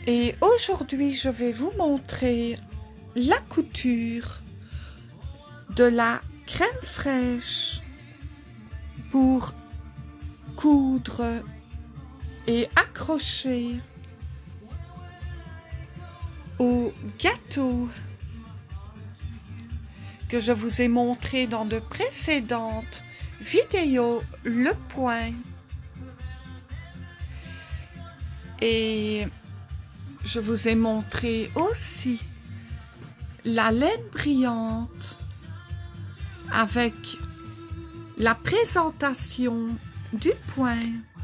Et aujourd'hui, je vais vous montrer la couture de la crème fraîche pour coudre et accrocher au gâteau que je vous ai montré dans de précédentes vidéos, le point. Et je vous ai montré aussi la laine brillante avec la présentation du point.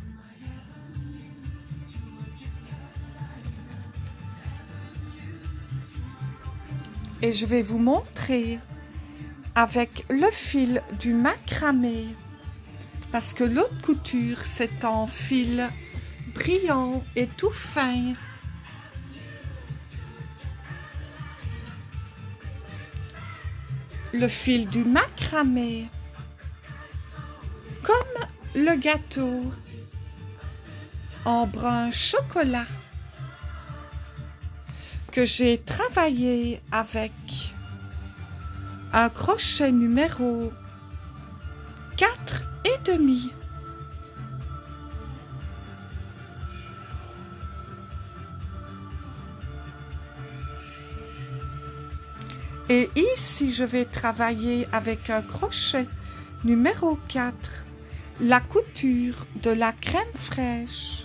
Et je vais vous montrer avec le fil du macramé, parce que l'autre couture c'est en fil brillant et tout fin. Le fil du macramé, comme le gâteau, en brun chocolat, que j'ai travaillé avec un crochet numéro 4,5. Et ici, je vais travailler avec un crochet numéro 4, la couture de la crème fraîche.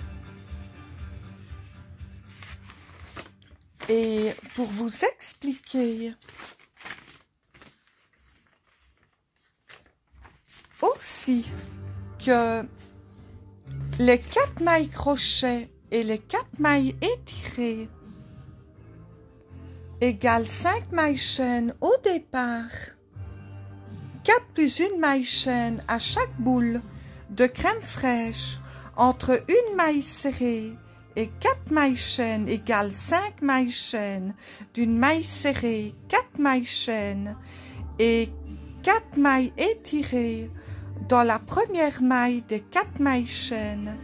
Et pour vous expliquer aussi que les 4 mailles crochets et les 4 mailles étirées égale 5 mailles chaînes au départ, 4 plus 1 maille chaîne à chaque boule de crème fraîche entre une maille serrée et 4 mailles chaînes égale 5 mailles chaînes d'une maille serrée, 4 mailles chaînes et 4 mailles étirées dans la première maille des 4 mailles chaînes.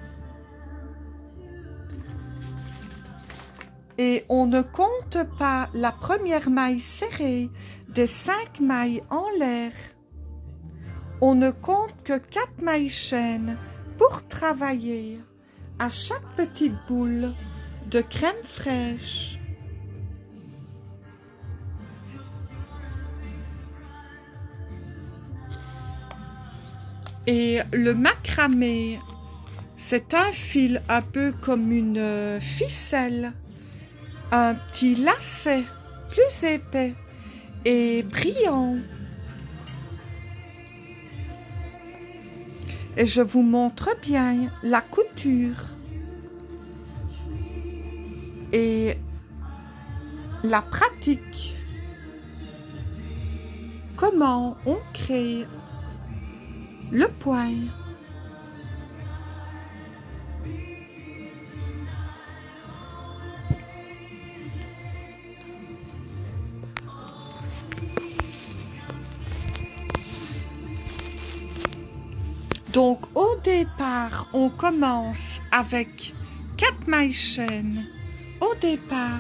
Et on ne compte pas la première maille serrée des 5 mailles en l'air. On ne compte que 4 mailles chaînes pour travailler à chaque petite boule de crème fraîche. Et le macramé, c'est un fil un peu comme une ficelle. Un petit lacet plus épais et brillant. Et je vous montre bien la couture et la pratique. Comment on crée le point. Donc, au départ, on commence avec 4 mailles chaînes. Au départ,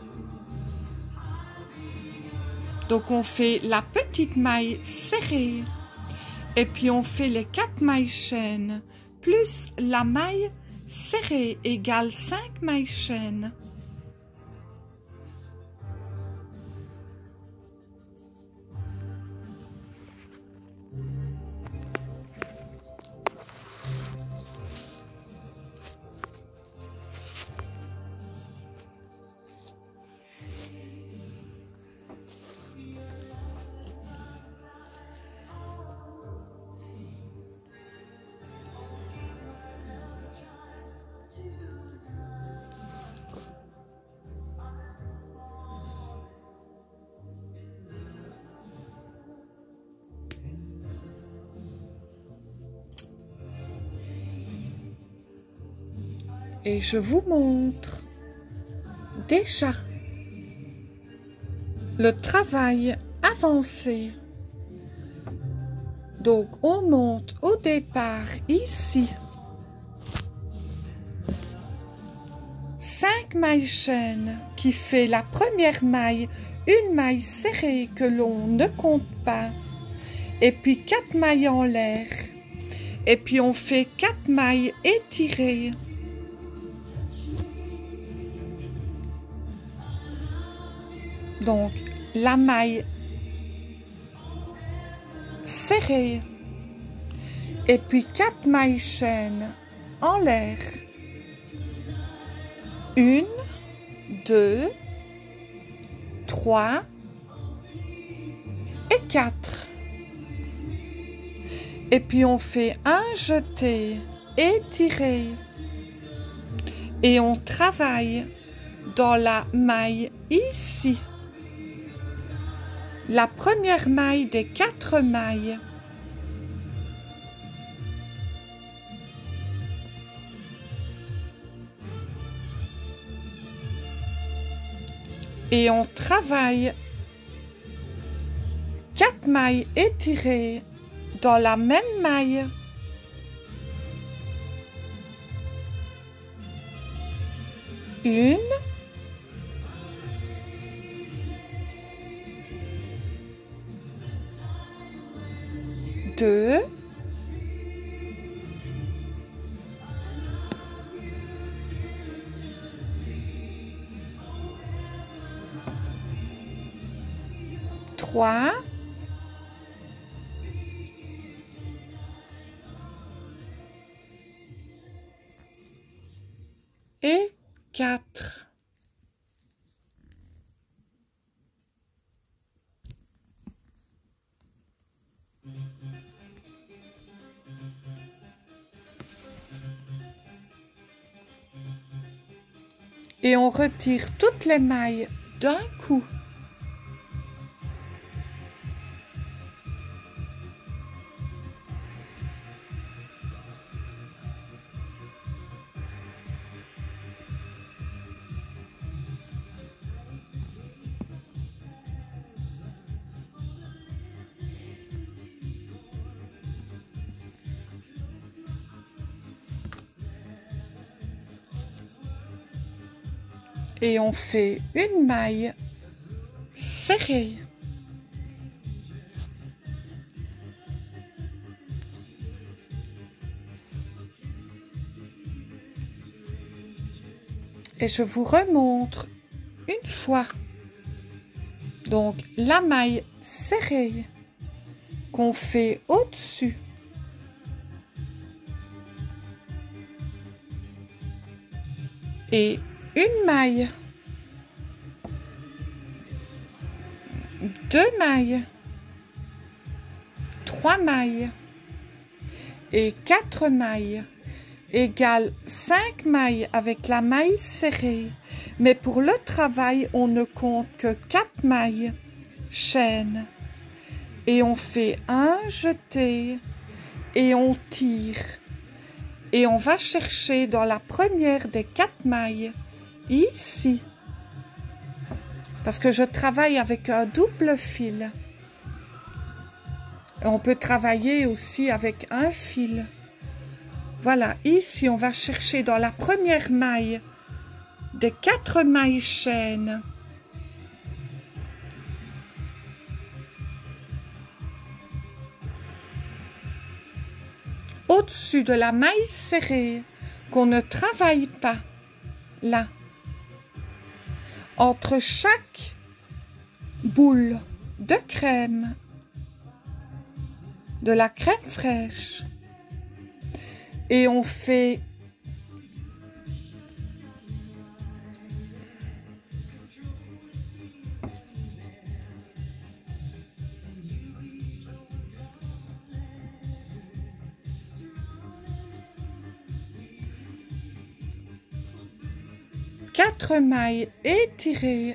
donc on fait la petite maille serrée. Et puis, on fait les 4 mailles chaînes plus la maille serrée égale 5 mailles chaînes. Et je vous montre déjà le travail avancé. Donc, on monte au départ ici 5 chaque maille chaîne qui fait la première maille, une maille serrée que l'on ne compte pas, et puis 4 mailles en l'air, et puis on fait 4 mailles étirées. Donc la maille serrée, et puis 4 mailles chaînes en l'air. 1, 2, 3 et 4. Et puis on fait un jeté, étiré. Et on travaille dans la maille ici. La première maille des 4 mailles. Et on travaille 4 mailles étirées dans la même maille. Une, deux, trois, et 4. Et on retire toutes les mailles d'un coup. Et on fait une maille serrée. Et je vous remontre une fois. Donc la maille serrée qu'on fait au-dessus. Et une maille, 2 mailles, 3 mailles et 4 mailles égale 5 mailles avec la maille serrée. Mais pour le travail, on ne compte que 4 mailles chaînes. Et on fait un jeté et on tire. Et on va chercher dans la première des 4 mailles, ici. Parce que je travaille avec un double fil. Et on peut travailler aussi avec un fil. Voilà, ici on va chercher dans la première maille des 4 mailles chaînes. Au-dessus de la maille serrée qu'on ne travaille pas, là. Entre chaque boule de crème, de la crème fraîche, et on fait quatre mailles étirées.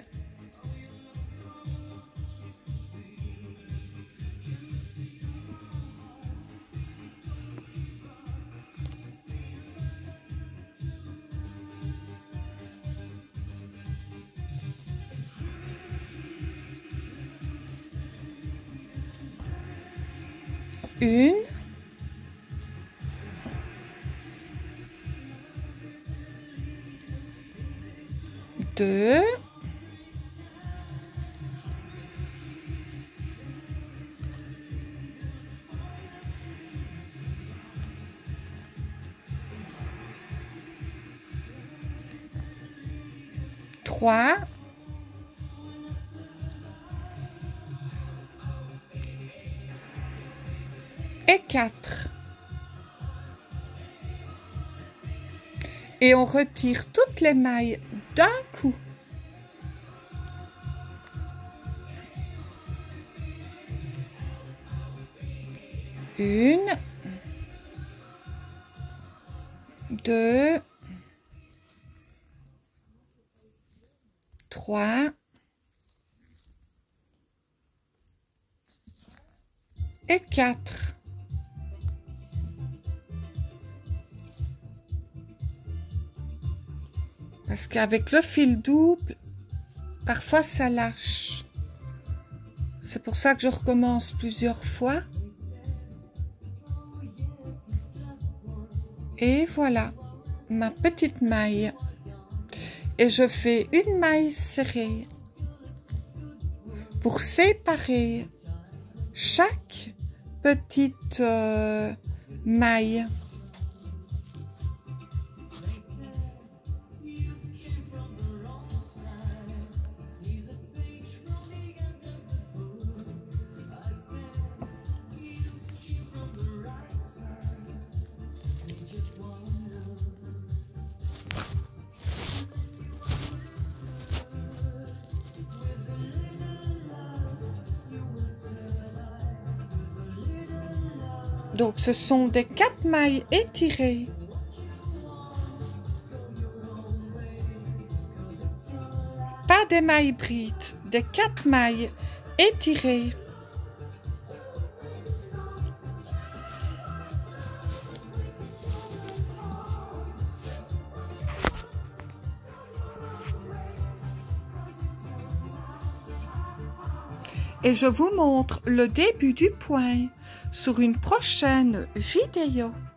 Une, 2, 3, 4. Et on retire toutes les mailles d'un coup. Une, 2, 3 et 4. Parce qu'avec le fil double, parfois ça lâche. C'est pour ça que je recommence plusieurs fois. Et voilà ma petite maille. Et je fais une maille serrée pour séparer chaque petite maille. Donc ce sont des 4 mailles étirées. Pas des mailles brides, des 4 mailles étirées. Et je vous montre le début du point sur une prochaine vidéo.